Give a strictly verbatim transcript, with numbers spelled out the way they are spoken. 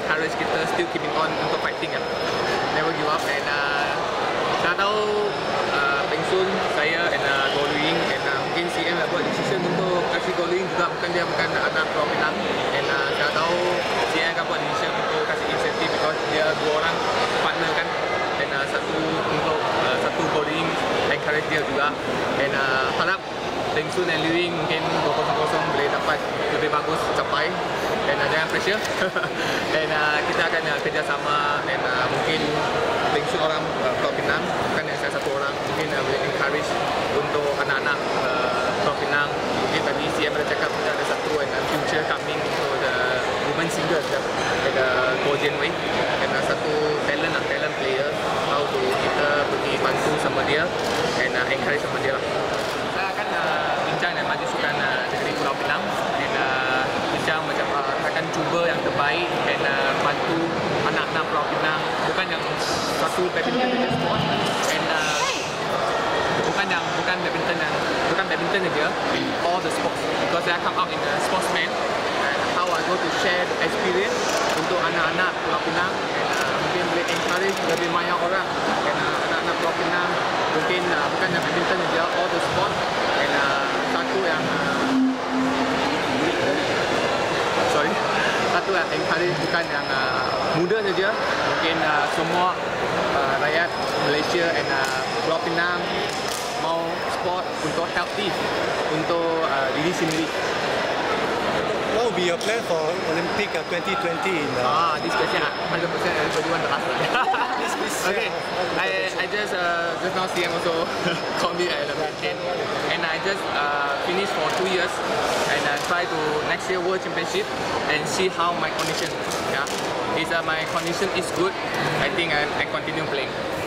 encourage kita still keeping on untuk fighting lah. Never give up. And uh, saya tahu uh, Peng Sun, saya and uh, Golwing and uh, mungkin C M dah buat decision untuk kasih Golwing juga, bukan dia bukan anak Pulau Pinang. And uh, saya tahu C M akan buat decision untuk kasih insentif because dia dua orang partner kan. And uh, satu untuk uh, satu Golwing encourage dia juga. And uh, harap Peng Sun dan Liu Ying mungkin dua kosong kosong boleh dapat lebih bagus capai. Dan uh, jangan pressure. Dan uh, kita akan uh, kerjasama dan uh, mungkin Peng Sun orang uh, Pulau Pinang, bukan yang saya satu orang, mungkin uh, boleh encourage untuk anak-anak uh, Pulau Pinang. Mungkin tadi C M ada cakap kita ada satu and uh, future coming untuk the women singles ya, ada Go Jian Wei dan uh, satu talent lah, talent player, how to kita pergi bantu sama dia and uh, encourage sama dia lah. Saya akan uh, bincang dan maju sukan uh, negeri Pulau Pinang dan uh, bincang macam uh, akan cuba yang terbaik dan uh, bantu anak-anak Pulau Pinang, bukan yang satu badminton saja sport and uh, bukan yang bukan badminton yang bukan badminton saja, all the sports, because I come out in a sportsman and how I go to share the experience untuk anak-anak Pulau Pinang and uh, mungkin boleh encourage lebih banyak orang dan uh, anak-anak Pulau Pinang mungkin uh, bukan yang badminton saja, all the sport and uh, satu yang uh, sorry satu yang encourage bukan yang uh, muda saja, mungkin uh, semua uh, rakyat Malaysia and uh, Pulau Pinang mau sport untuk healthy untuk uh, diri sendiri. What will be your plan for Olympic uh, twenty twenty? In the Ah, this question one hundred percent everybody want to ask. Okay, I I just uh, just now C M also called me at the weekend, and I just uh, finished for two years, and I try to next year World Championship and see how my condition. Yeah, if uh, my condition is good, I think I I continue playing.